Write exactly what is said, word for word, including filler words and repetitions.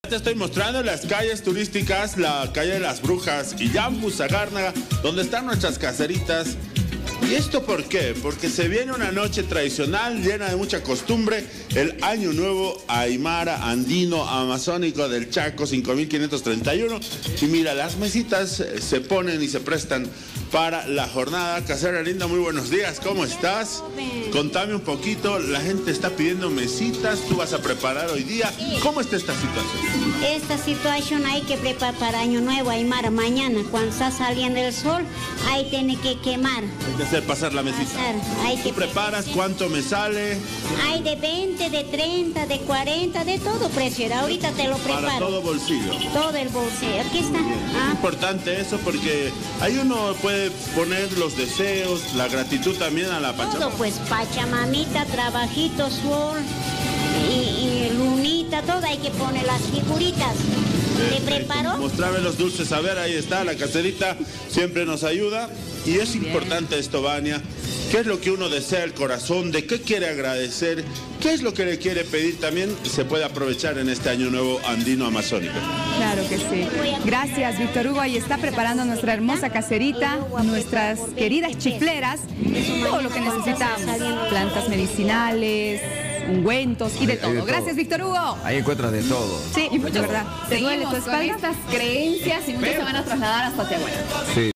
Te estoy mostrando las calles turísticas, la calle de las Brujas y Yambuzagárnaga, donde están nuestras caseritas. ¿Y esto por qué? Porque se viene una noche tradicional llena de mucha costumbre, el Año Nuevo Aymara Andino Amazónico del Chaco cinco mil quinientos treinta y uno. Y mira, las mesitas se ponen y se prestan para la jornada. Casera linda, muy buenos días, ¿cómo estás? Contame un poquito, la gente está pidiendo mesitas, tú vas a preparar hoy día. ¿Cómo está esta situación? Esta situación hay que preparar para Año Nuevo Aymara mañana, cuando está saliendo el sol, ahí tiene que quemar. Hay que hacer pasar la mesita. Pasar, hay que ¿Tú preparas? ¿Cuánto me sale? Hay de veinte, de treinta, de cuarenta, de todo precio. Ahorita te lo preparo. Para todo bolsillo. Todo el bolsillo. Aquí está. Es importante eso porque ahí uno puede poner los deseos, la gratitud también a la Pachamama. Todo, pues Pachamamita, trabajito, sol y, y lunita, todo hay que poner las figuritas. ¿Te preparo? Mostrame los dulces, a ver, ahí está, la caserita siempre nos ayuda. Y es importante esto, Vania. ¿Qué es lo que uno desea el corazón? ¿De qué quiere agradecer? ¿Qué es lo que le quiere pedir? También se puede aprovechar en este Año Nuevo Andino Amazónico. Claro que sí. Gracias, Víctor Hugo. Ahí está preparando nuestra hermosa caserita, nuestras queridas chifleras, todo lo que necesitamos. Plantas medicinales, ungüentos y de Hay- hay todo. de todo. Gracias, Víctor Hugo. Ahí encuentras de todo. Sí, de verdad. ¿Te duele tu Seguimos con espalda? estas creencias y muchos se van a trasladar hasta Tehuana. Sí.